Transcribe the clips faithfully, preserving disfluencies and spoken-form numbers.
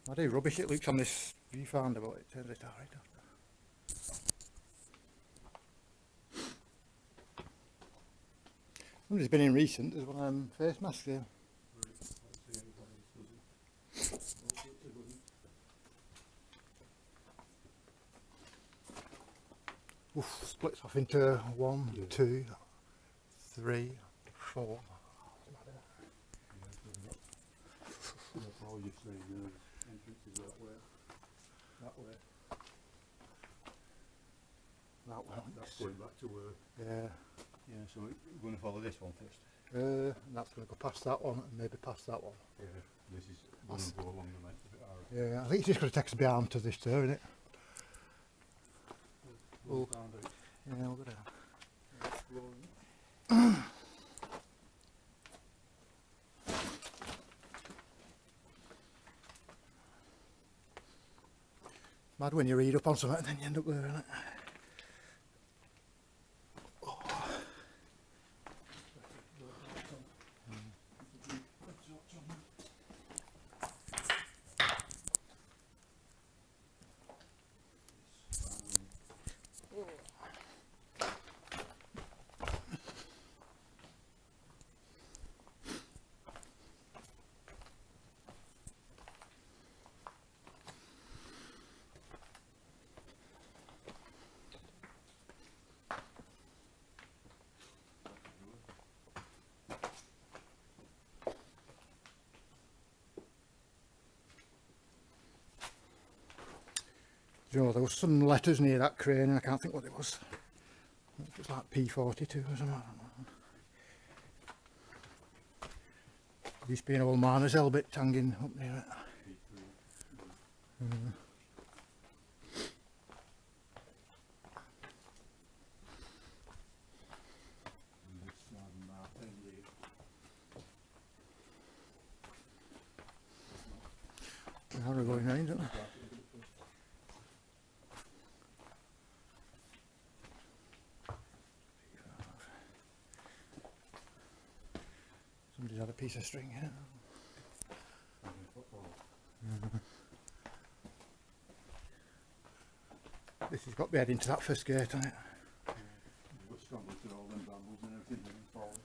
I do rubbish it looks on this viewfinder, but it turns it alright after. Somebody's been in recent, there's one of them face masks there. Oof, splits off into one, yeah. two, three, four. All you've seen uh, entrances that way. That way. That one. That's going back to work. Yeah. Yeah, so we're going to follow this one first. Uh, and that's going to go past that one and maybe past that one. Yeah, this is going to go along the length of it. Yeah, I think it's just going to take us behind to this too, isn't it? We'll, Oh. Yeah, we'll go down. Mad when you read up on something and then you end up there, isn't it? Do you know, there was some letters near that crane and I can't think what it was. It was like P forty-two or something. I don't know. There used to be an old miner's helmet hanging up near it. Mm. Now we're going round, isn't it? Somebody's had a piece of string here. Mm-hmm. This has got to be heading to that first gate, hasn't it? Yeah. We're scrambling through all them brambles and everything moving forward.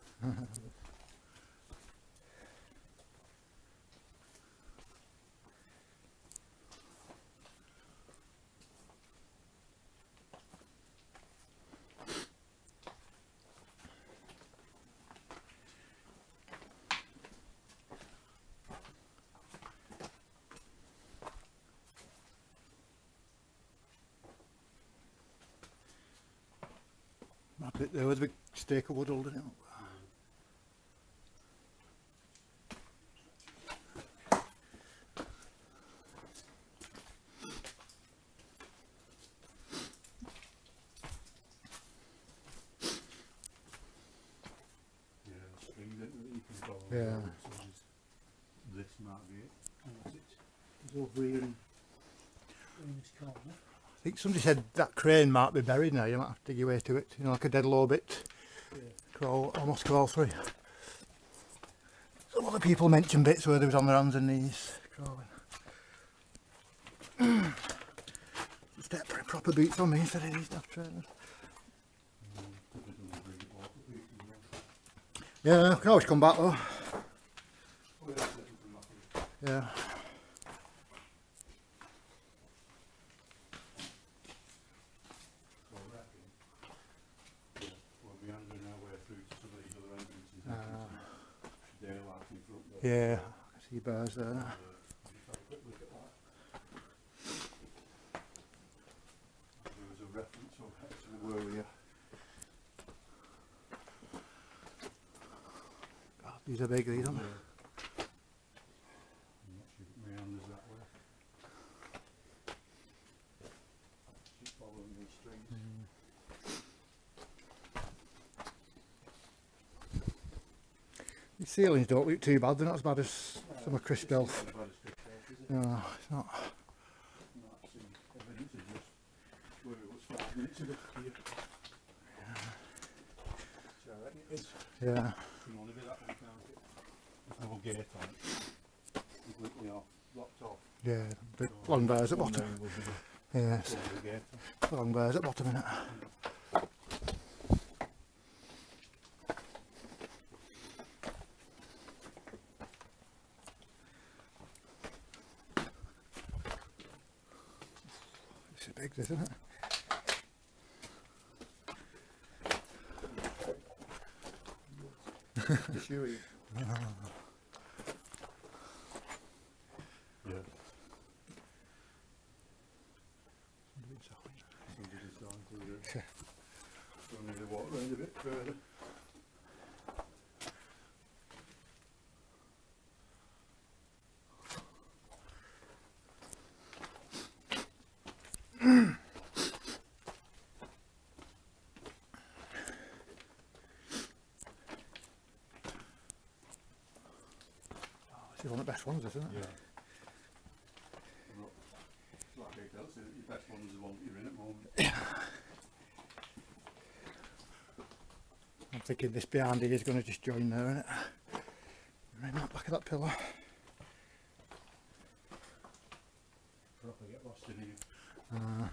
That bit there with a big stake of wood holding it up. Yeah, the strings that you can follow. Yeah. So this might be it. And it's over here in, in this corner. I think somebody said that crane might be buried now, you might have to dig your way to it, you know, like a dead low bit. Yeah. Crawl, almost crawl through. Some other people mentioned bits where they was on their hands and knees crawling. Step for proper boots on me instead of these daft trainers. Yeah, I can always come back though. Yeah. Yeah, I can see bars there. Uh, just have a quick look at that. There was a reference of actually where we are. God, these are big, these aren't they? I'm not sure if it meanders that way. Just following these strings. Mm. The ceilings don't look too bad, they're not as bad as No, some of Chris it's Bell. not as bad as Chris Bell's, is it? No, it's not. Not seeing evidence of just where it was five minutes ago here. So I reckon it is. Yeah. Can only be that one, can't it? There's no gate on it. Completely off. blocked off. Yeah, the So long bars at one bottom. there will be Yeah, the over the gate. long bars at bottom in it. It's big, isn't it? To show you. Yeah. Somebody's gone through it. So we need to walk round a bit further. It's one of the best ones, isn't it? Yeah. Well, it's like I tell you, your best one is the one that you're in at the moment. I'm thinking this behind here is going to just join there, isn't it? Right up back of that pillar. Proper get lost in here. Uh,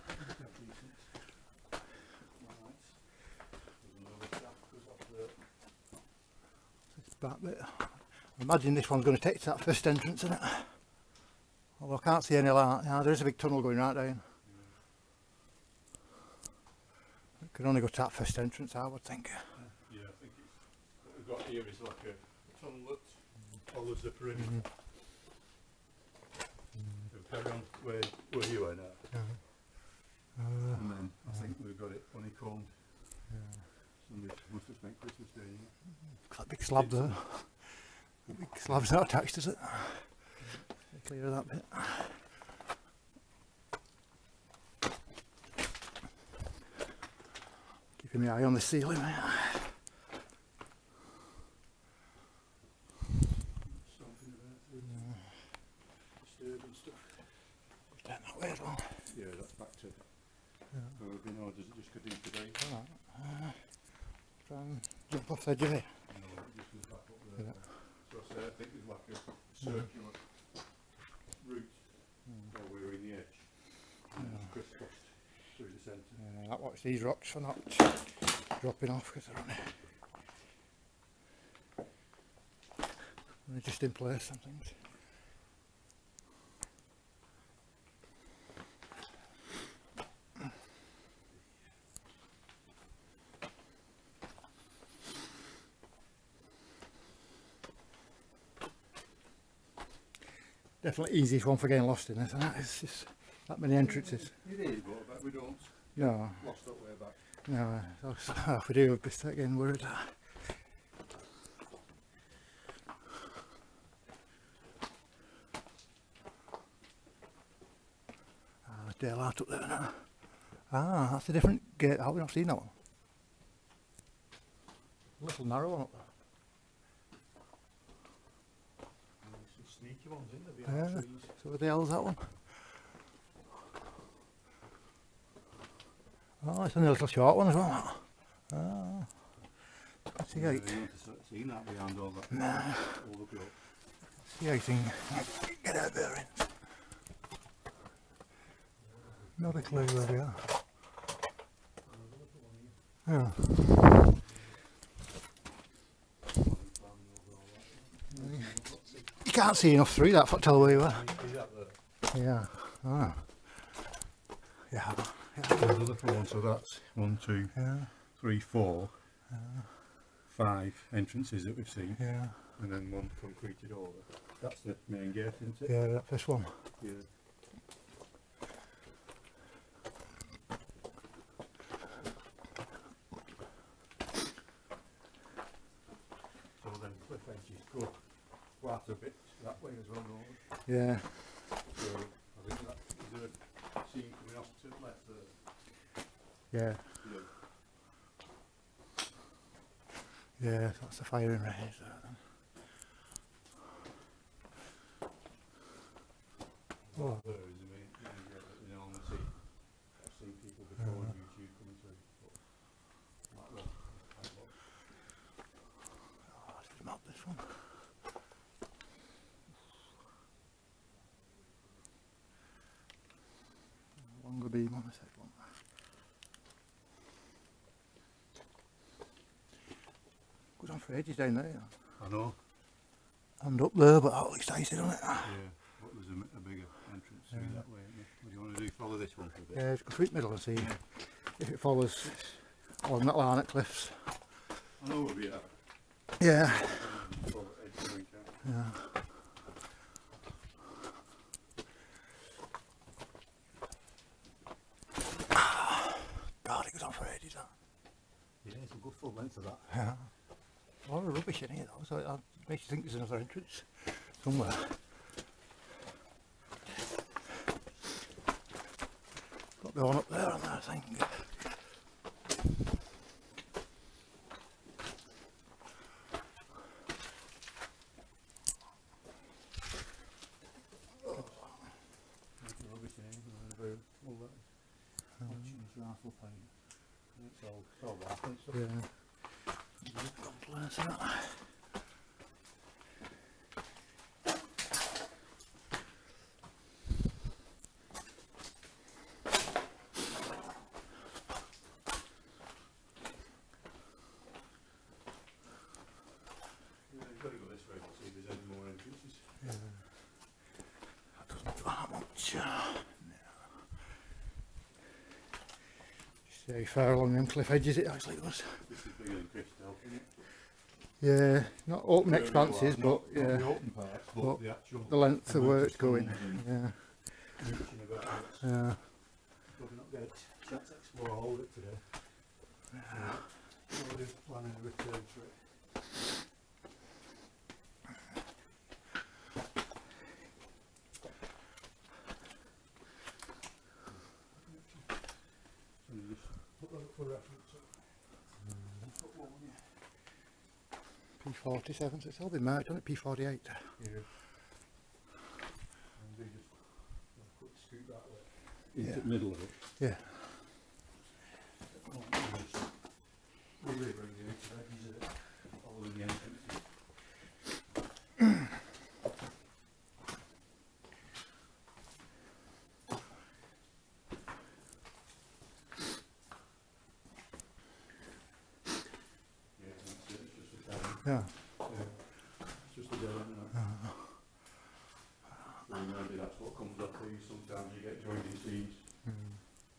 this back bit. I imagine this one's going to take to that first entrance, isn't it? Although I can't see any light. Yeah, there is a big tunnel going right down. It can only go to that first entrance, I would think. Yeah, I think it's, what we've got here is like a tunnel that follows the perimeter. Mm. We'll carry on where, where you are now. Yeah. Uh, And then I think we've got it honeycombed. yeah. Somebody must have spent Christmas Day in here. That big slab there. The big slab's not attached, is it? Clear of that bit. Keeping my eye on the ceiling, mate. Something about it. Disturbing stuff. Down that way as well. Yeah, that's back to Yeah. where we've been, or does it just go deep today? Alright. Uh, try and jump off the edge of it. No, it just goes back up there. Yeah. So I say, I think there's like a circular route while we were in the edge. And Yeah. it's crisscrossed through the centre. Yeah, that watch these rocks for not dropping off because they're only, only just in place, some things. Definitely easiest one for getting lost in, isn't it? It's just that many entrances. It is, but, but we don't No, lost that way back. no, so if we do, we'd be start getting worried. Ah, daylight up there now. Ah, that's a different gate. How have we not seen that one? A little narrow one up there. And there's some sneaky ones in there behind Yeah. trees. So what the hell's that one? Oh, it's only a little short one as well. Ah. Let's see how, Yeah, you- you wouldn't have seen that behind all that. Nah. All the growth. see how you can get out bearings. Not a clue where we are. Yeah. You can't see enough through that, tell where you are. Is that there? Yeah. Ah. Yeah. There's a little one, so that's one, two, Yeah. three, four, five entrances that we've seen, Yeah. and then one concreted over. That's the main gate, isn't it? Yeah. That first one. Yeah. So then cliff edges go quite a bit that way as well, don't they? Yeah. So I think that is there a scene coming off to the left there. Yeah. Yeah. Yeah. That's the firing range there then. Oh. There is the main, main gate that we normally see. I've seen people before on YouTube coming through. But that one, that one. Oh, let's map this one. beam on the second one. Goes on for ages down there. You know. I know. And up there, but that looks dicey, doesn't it? Yeah, but there's a, a bigger entrance through Yeah. that way. Isn't there? What do you want to do? Follow this one for a bit? Yeah, just go through the middle and see if it follows along that line at cliffs. I know we'll be at. Yeah. Follow edge point out. Yeah. God, it goes on for ages, that. Yeah, it's a good full length of that. Yeah. A lot of rubbish in here though, so it uh, makes you think there's another entrance somewhere. Got the one up there on there, I think. There's rubbish in here. Very full that is. Watching this rifle paint. It's all, it's all rifle and stuff. Yeah. Complaints and that. Yeah, you've got to go this way to see if there's any more entrances. Yeah. That doesn't do that much. Uh, no. Just very far along them cliff edges it actually was. This is bigger than Crystal, isn't it? Yeah, not open expanses, but Not yeah, the open parts, but, but the actual. the length of where it's going. tunnels Yeah, and reaching about it. yeah. Probably not get a chance to explore all of it today. Yeah. So we're planning a return to it. So you just put that up for reference. Put one, yeah. P forty-seven, so it's all been marked on it, P forty-eight. Yeah. And they just have a quick scoot that way. Into Yeah. the middle of it. Yeah. Oh, and just really bring the edge edges of it, following the entrances. Yeah, that's it, it's just a dead end. Yeah. Yeah, it's just a dead end now. So maybe that's what comes up for you, sometimes you get joining seams. Mm.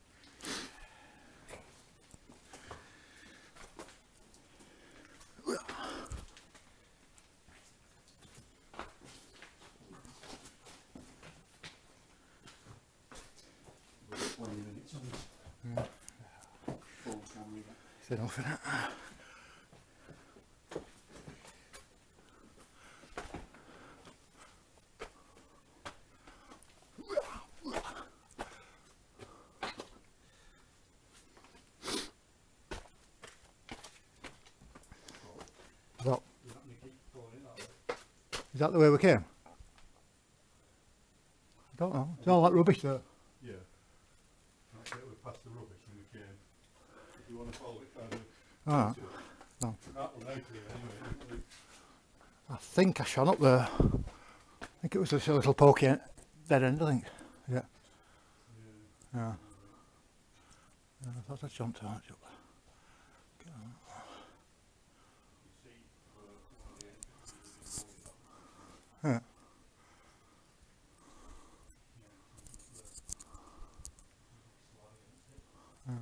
But twenty minutes on this Yeah. full camera. It's enough in it. Is that, You have to keep pulling it that way. is that the way we came? I don't know. It's all like rubbish there. Yeah. That's it, we're past the rubbish and we came. If you want to follow it kind of Alright. to it. No. That one out here anyway. I think I shone up there. I think it was just a little pokey en- dead end, I think. Yeah. Yeah. Yeah. Yeah, I thought I'd shone too much up. You see, uh, one of the entrances, you pull it up. Yeah. Yeah.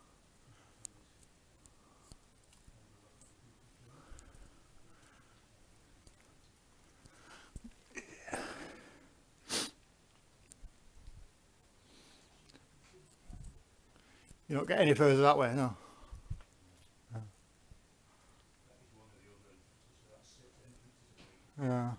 You don't get any further that way, no. That is one of the other entrances, so that's six entrances, I think. Yeah.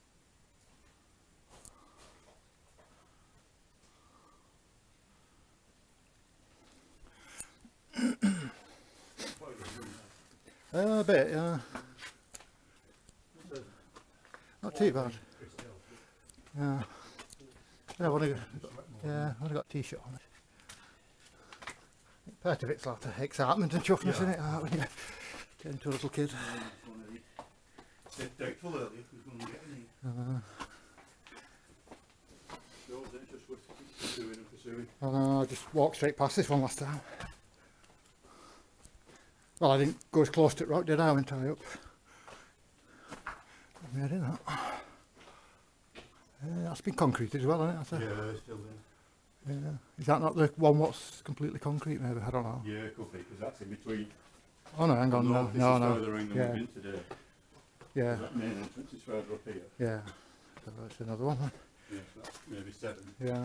Quite a good room there. Uh, a bit, yeah. It's a Not too bad. Crystal, Yeah. Yeah, I've only got, but it's wet more. yeah, I've only got a t-shirt on it. Part of it's like the excitement and chuffness Yeah. in it, like when you get into a little kid. Yeah, it's one of the- Said doubtful earlier if we was going to get any. Uh, Shows it's just worth pursuing and pursuing. I know, I just walked straight past this one last time. Well, I didn't go as close to the rock, did I, when I up? Yeah, I did that. Yeah, that's been concrete as well, hasn't it? Yeah, it's still there. Yeah. Is that not the one what's completely concrete, maybe? I don't know. Yeah, it could be, because that's in between. Oh no, hang on, no, no, this no, is no. further in than Yeah. we've been today. Yeah, That main entrance is further up here. yeah. So that's another one then. Yeah, so that's maybe seven. Yeah.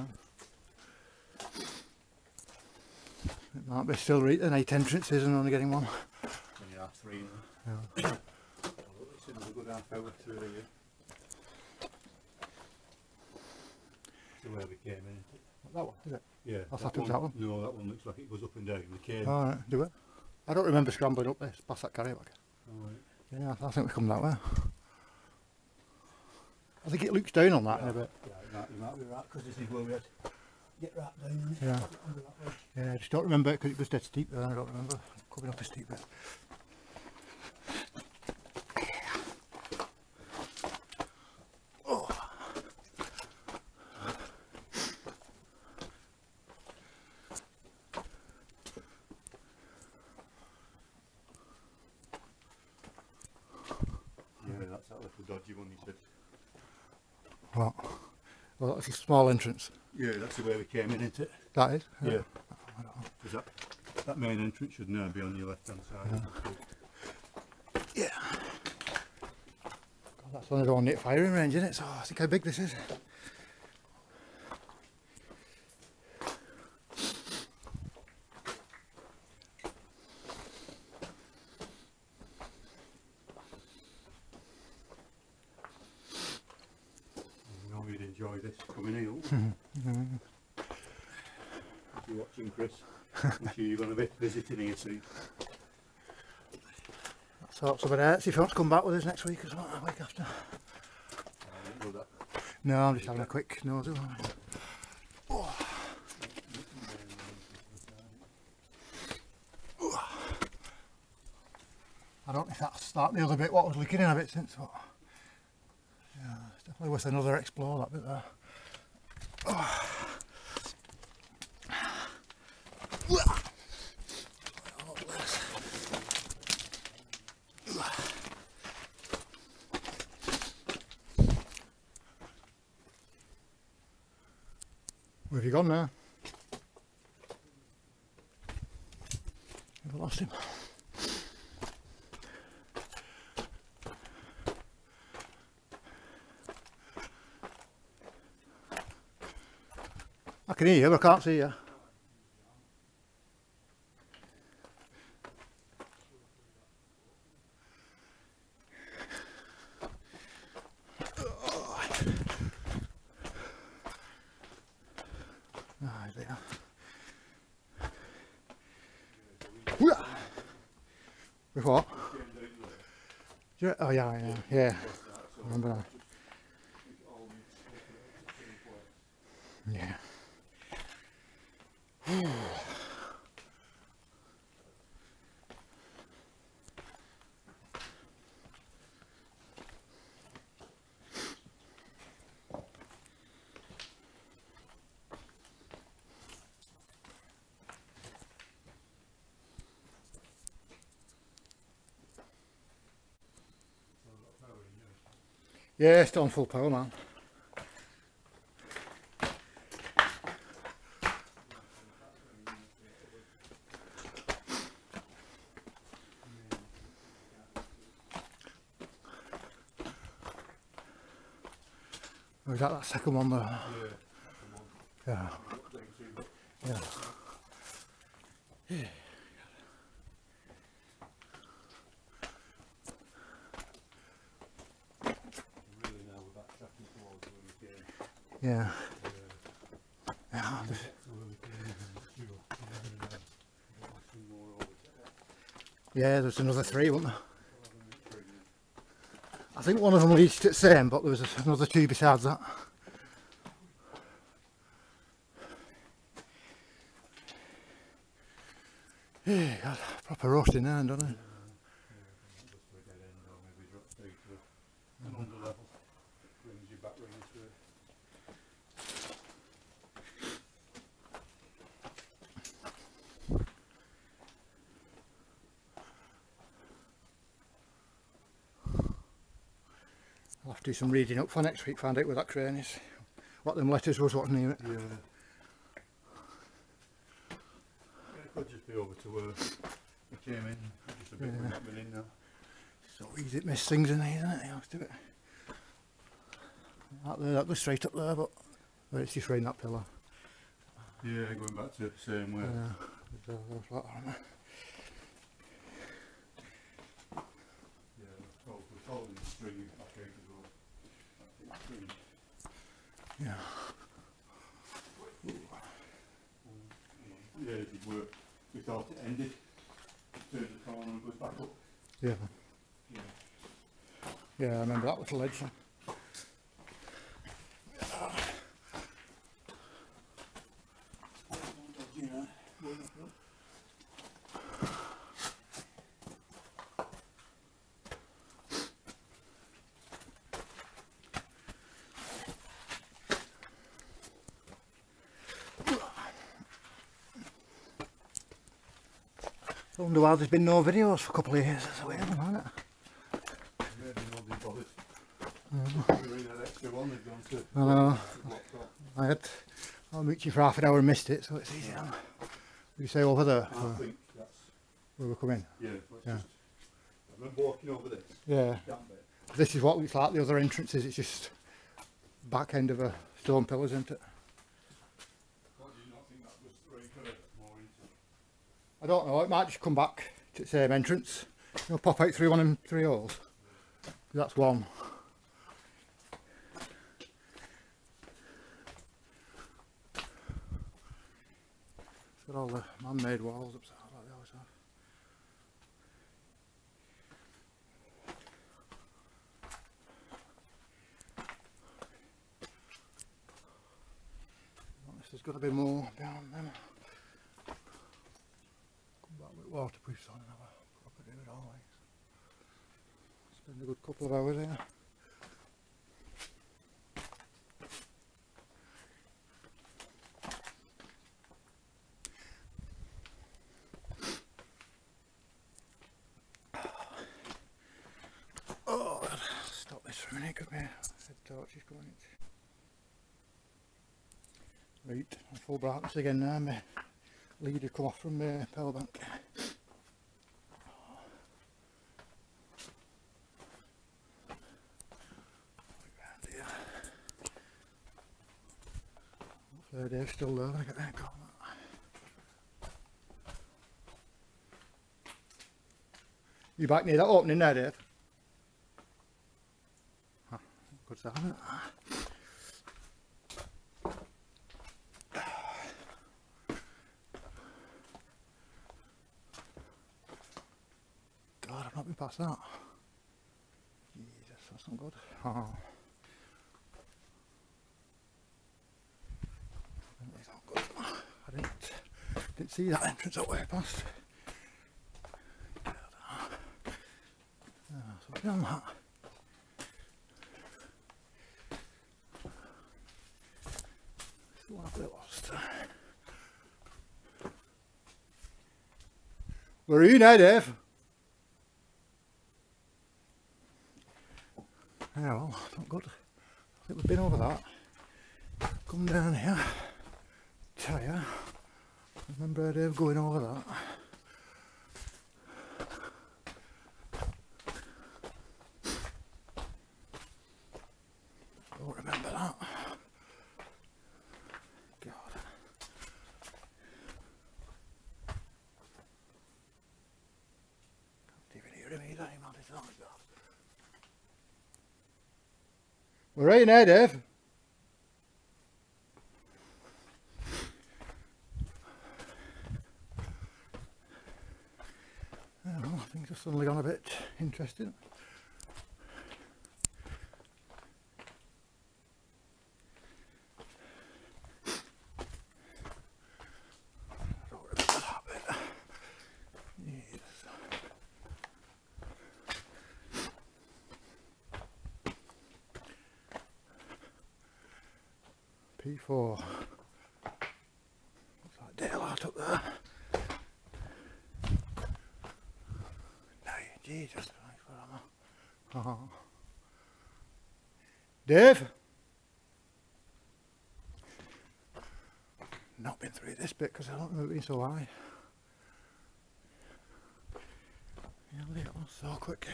It might be still reaching eight entrances and only getting one. And you have three now. Yeah. It's another good half hour through here. So where we came in. That one, is it? Yeah. I thought it was that one. No, that one looks like it goes up and down. We came. Alright, do it. I don't remember scrambling up this, past that carrier wagon. Alright. Yeah, I think we come that way. I think it looks down on that yeah. in a bit. Yeah, you might, you might be right, because this is where we had to get right down in it. Yeah. Under that ledge. Yeah, I just don't remember it because it was dead steep there. I don't remember coming up a steep bit. Oh. Yeah, that's that little dodgy one you said. Well, well, that's a small entrance. Yeah, that's the way we came in, isn't it? That is? Yeah. Because that, that main entrance should now be on your left hand side. Yeah. Yeah. God, that's only the one near firing range, isn't it? So I think how big this is. You know you'd enjoy this coming here. If you're watching, Chris, I'm sure you're going to be visiting here soon. That's sorts of it out. See if you want to come back with us next week or something, a week after. I don't know that. No, I'm just having a quick nose. Oh. I don't know if that's that the other bit what was leaking in a bit since, but yeah, it's definitely worth another explore, that bit there. Oh. Where have you gone now? Have I lost him? I can hear you, but I can't see you. Ah, he's there. With what? Yeah, oh yeah, yeah, yeah. I remember that. Yeah. Yeah, still on full power, man. Or is that that second one there? Yeah. Yeah. Yeah. Yeah. Yeah. Yeah, there's another three, wasn't there? I think one of them reached it same, but there was another two besides that. Yeah, God, proper roasting there, doesn't it? I'll have to do some reading up for next week, find out where that crane is. What them letters was, what's near it. Yeah. It could just be over to where we came in. Just a bit Yeah. we're not been in now. So easy to miss things in there, isn't it? You have to do it. That there, that goes straight up there, but well, it's just round that pillar. Yeah, going back to the same way. Yeah, there's, uh, there's that on there. Yeah, we're told- we're holding the string back out as well. That's it, string. Yeah. Yeah, it did work. We thought it ended. Turns the corner and goes back up. Yeah. Yeah. Yeah, I remember that little ledge. I wonder why there's been no videos for a couple of years. That's weird, isn't it? Maybe nobody bothered. We were in that extra one, they've gone to. I know. Blocked off. I had, I'll meet you for half an hour and missed it, so it's easy. Would you say over there? I Where, think that's. where we're coming? Yeah, let's Yeah. just. I remember walking over this. Yeah. That bit. This is what looks like the other entrances. It's just back end of a stone pillar, isn't it? What do you not think that was right correct? More into. I don't know. It might just come back to the same entrance. You know, pop out through one and three holes. That's one. It's got all the man-made walls upside like they always have. Honest, there's got to be more behind them. Come back with waterproofs on and have a proper do it always. Spend a good couple of hours here. Oh, God. Stop this for a minute, could be a head torches going in. Right, I'm full brightness again now. My lead had come off from my power bank. Hopefully Dave's still there when I get there. Call that. You back near that opening there, Dave? Huh, good stuff, isn't it? God, I've not been past that. Jesus, that's not good. Oh. That's not good. I didn't, didn't see that entrance that way past. God. Oh, so beyond that. Still a bit lost. Where are you now, Dave? Yeah, well, not good. I think we've been over that. Come down here. Tell ya. Remember Dave going over that. Don't remember that. God. Can't even hear him either. He might have thought that. We're right now, Dave. Oh, well, things have suddenly gone a bit interesting. I don't remember that bit. Yes. P four. Looks like daylight up there. No, Jesus Christ, where am I? Oh. Dave? Not been through this bit because I don't know it's been so high. Yeah, leave it on so quick.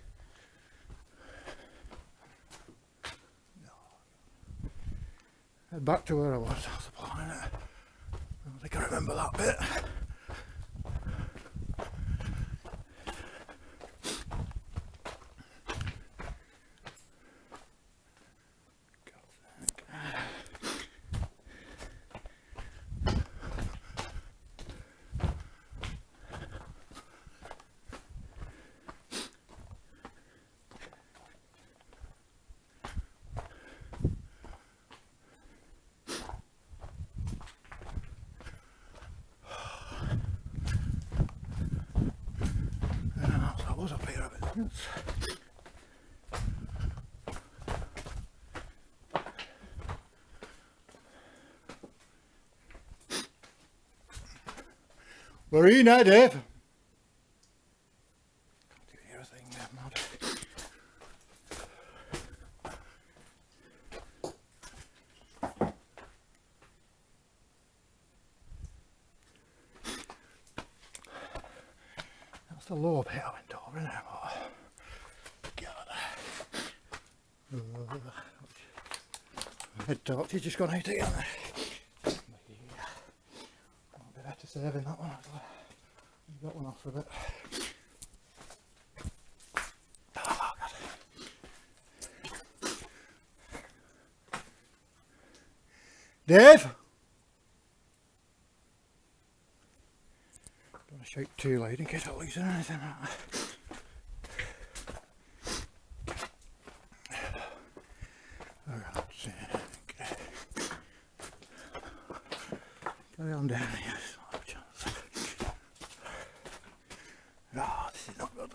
Head back to where I was, I was applying it. I don't think I remember that bit. I was up here a bit. We're in now, Dave. Can't even hear a thing there, mad. That's the low bit I went over, isn't it? Head torch, he's just gone out again. Might be better saving that one actually. You got one off for a bit. Oh God. Dave? Don't want to shout too loud in case I lose or anything like that. Carry on down here, there's not a chance. Ah, oh, this is not good.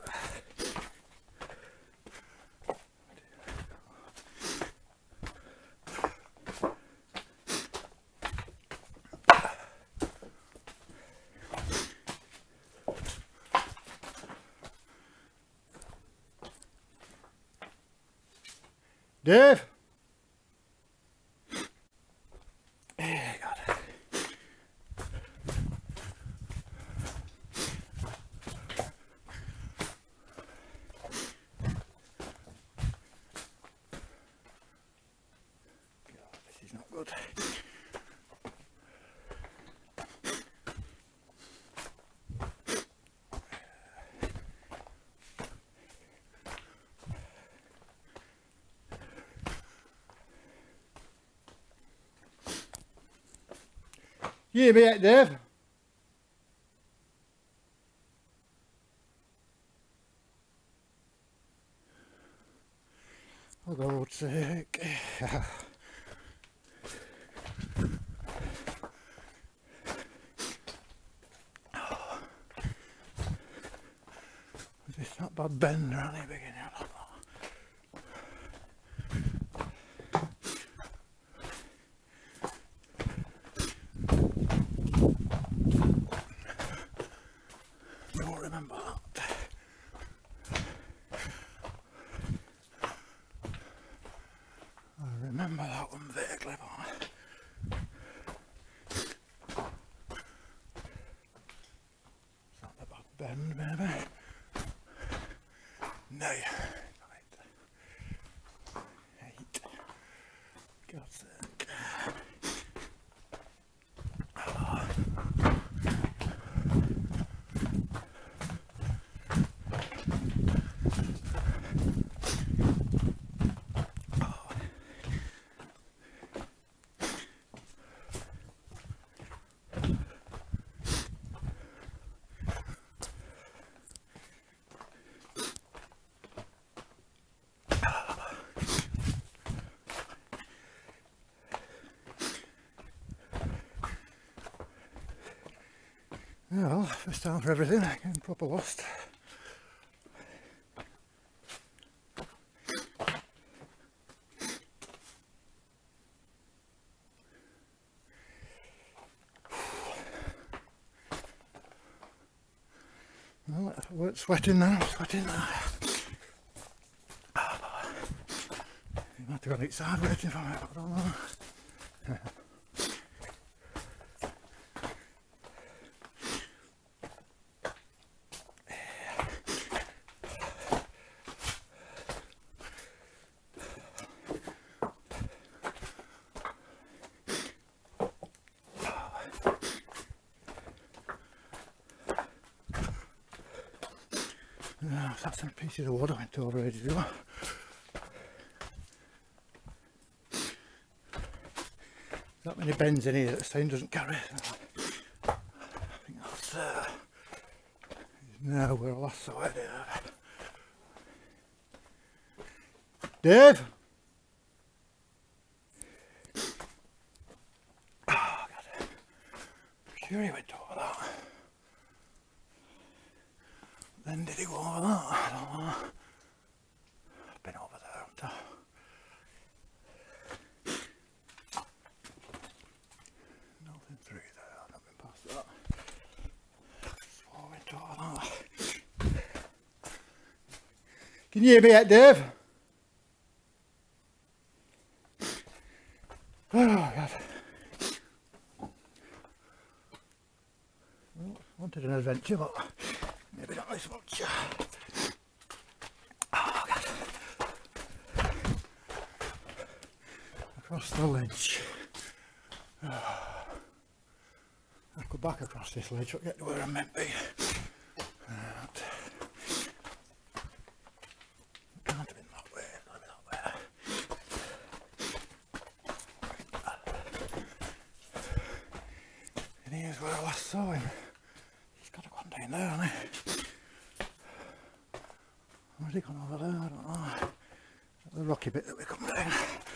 Dave? You hear me yet, Dave? For God's sake. Is this not bad bend or any beginning? I don't know. Remember that. I remember that one vaguely, but is that the bad bend maybe? No. Right. Eight. God's sake. Oh. Well, first time for everything, getting proper lost. Well, if I weren't sweating now, I'm sweating now. I have to go on each side waiting for it, I don't know. Oh, that's some pieces of wood I went over ages ago. Not many bends in here that the sound doesn't carry. I think that's uh, now where I last saw it. Dave? Oh God. I'm sure he went over that. Then did he go over that? I don't know. I've been over there, haven't I? Nothing through there, I've not been past that. So I went over that. Can you hear me yet, Dave? Oh God. Well, I wanted an adventure, but maybe not this much. Oh God. Across the ledge. Oh. I'll go back across this ledge to get to where I'm meant to be. Right. Can't have been that way, can't have been that way. And here's where I last saw him. He's got to go on down there, hasn't he? Where's he gone over there? I don't know. The rocky bit that we come down.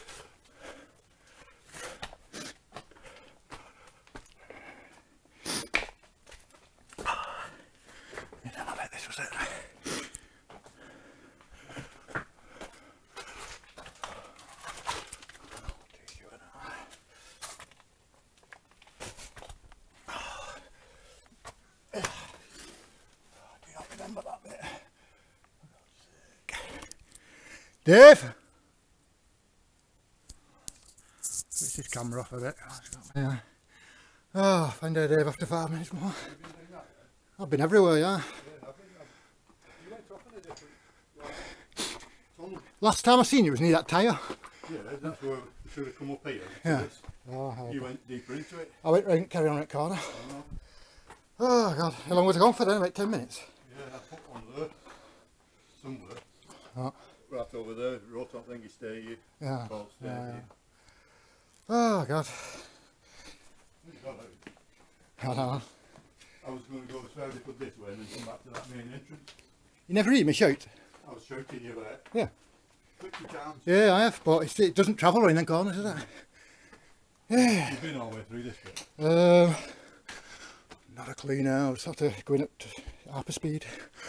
Yeah, I bet this was it. Dave? Switch his camera off a bit. Yeah. Oh, find out Dave after five minutes more. I've been everywhere, yeah. Last time I seen you was near that tyre. Yeah, that's where we should have come up here. Yeah. Oh, you went deeper into it. I went round, carry on that corner. Oh. Oh God, how long was I gone for then? About ten minutes? Yeah, I put one there. Somewhere. Oh. Right over there, rotor thingy stay here. Yeah. Stay Yeah, here. Oh God. I know. I was going to go as far as I could this way and then come back to that main entrance. You never hear me shout? I was shouting you there. Yeah. fifty times. Yeah, I have, but it's, it doesn't travel around the corners, does it? Yeah. You've been all the way through this bit? Um, not a clue now, I just have to go in at hyper speed.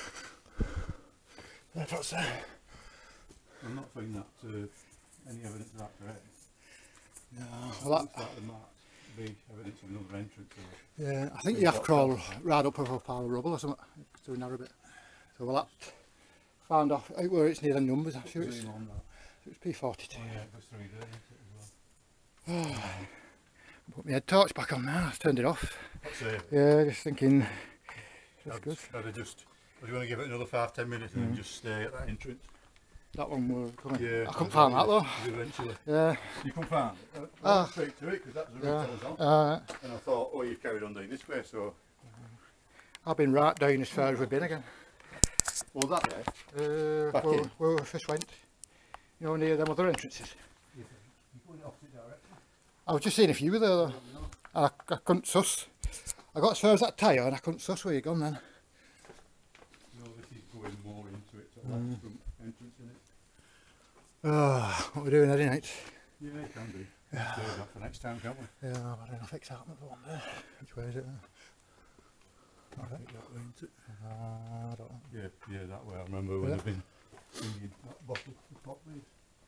That's what's there. I'm not finding that uh, any evidence of that correct. No, well that, that might be evidence of another entrance. Or yeah, I think you have to crawl right up over a pile of rubble or something to a narrow bit. So we'll have to find off out where it's near the numbers. I'm sure it's, Zoom on that. it's P forty-two. Oh, yeah, it goes through there, isn't it, as well? Oh, put my head torch back on now, I've turned it off. That's it. Yeah, just thinking, that's I'd, good. I'd have just, I was going to give it another five, ten minutes and Mm. then just stay at that entrance. That one we're coming. Yeah, I couldn't find that though. Eventually. Yeah. You couldn't find it? I went Ah. straight to it because that's the Yeah. route I was on. Uh, And I thought, oh, you've carried on down this way, so. I've been right down as far as we've been again. What was that there? Uh, Back where, in? where we first went. You know, near them other entrances. You're going in opposite direction. I was just seeing if you were there though. And I, I couldn't suss. I got as far as that tyre and I couldn't suss where you'd gone then. No, this is going more into it, so that's some entrance in it. Oh, what we're doing every night. Yeah, it can be. Yeah. Save that for next time, can't we? Yeah, I don't know if it's happening for one day. Which way is it? I think that way, isn't it? Uh, I don't know. Yeah, yeah, that way. I remember when Yeah. I've been singing that bottle of pot leaves.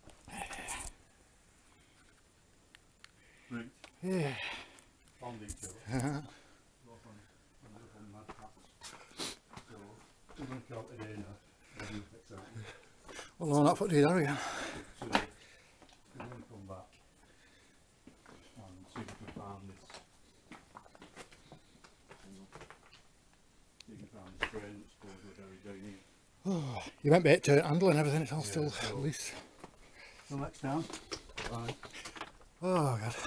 Right, Yeah. found each other. Uh-huh. Both on, on the on mad hats. So, we're going to call it a day now. We're going to fix that. Well, no, not put it there again. So, You won't be able to handle and everything, it's all Yeah, still so- loose. Till next time. Bye. Oh god.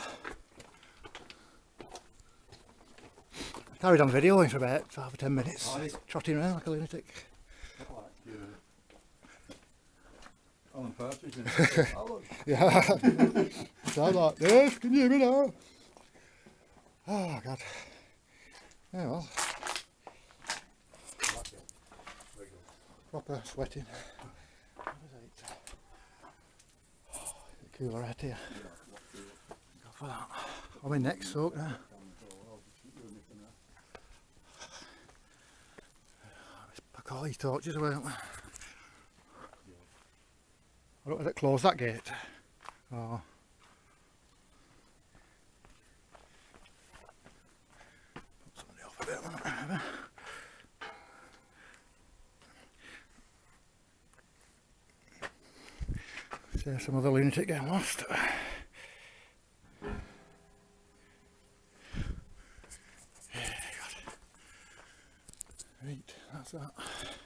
I carried on videoing for about five or ten minutes, Aye. trotting around like a lunatic. Not like uh, Alan Partridge. Isn't oh, look. Yeah. So I'm like, yes, can you hear me now? Oh god. Yeah, well, proper sweating. What is it? Oh, it's cooler out here. Go for that. I'm in next soak now. Let's pack all these torches away, don't we? I don't let it close that gate. Oh. Put somebody off a bit, won't it? There's some other lunatic getting lost. Right, that's that.